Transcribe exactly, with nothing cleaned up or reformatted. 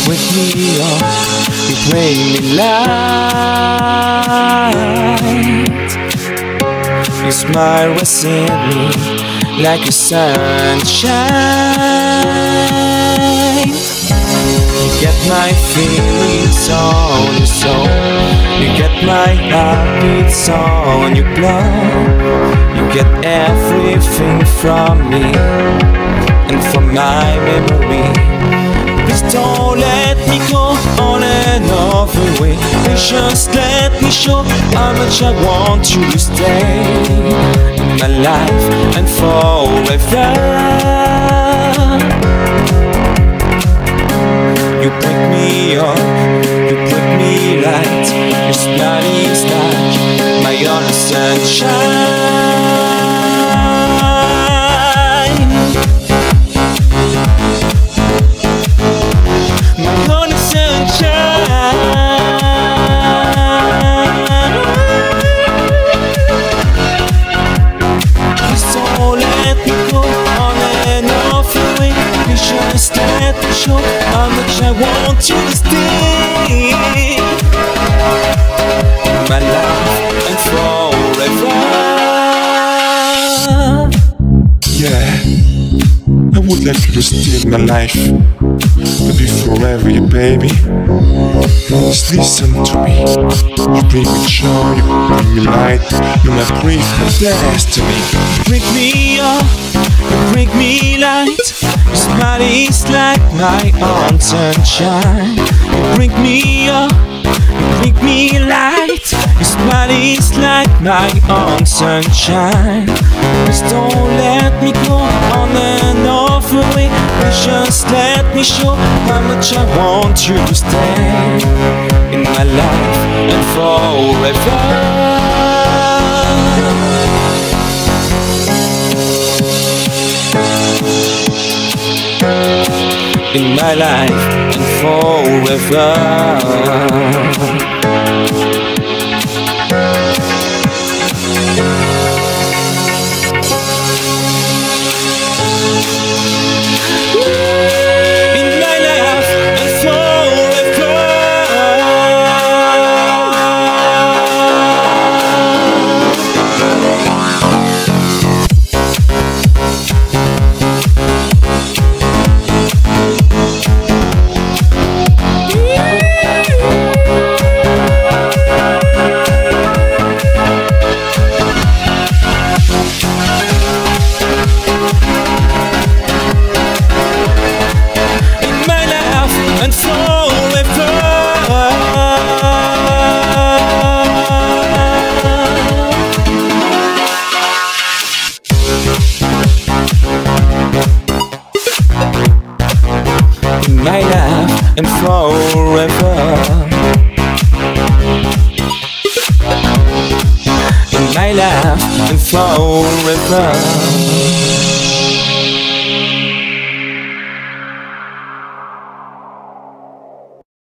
wake me up, you bring me light. Your smile was in me like a sunshine. You get my feelings on your soul, you get my heartbeats on your blood. You get everything from me and from my memory. Please don't let me go on another way. Please just let me show how much I want you to stay in my life and forever. You break me up, you put me right. Your smile is like my only sunshine. My only sunshine. Please don't let me go on and off your way. Please just let me show how much I want you to stay in my life and forever. Yeah, I would like you to stay in my life, to be forever, yeah, baby. Just listen to me. You bring me joy, you bring me light. You're my brief, my destiny. You bring me up, you bring me light. Your smile is like my own sunshine. You bring me up, you bring me light. Your smile is like my own sunshine. Please don't let me go on and off away. Please just let me show how much I want you to stay in my life and forever. In my life and forever. In my life and forever. And forever. In my life and forever. In my life and forever.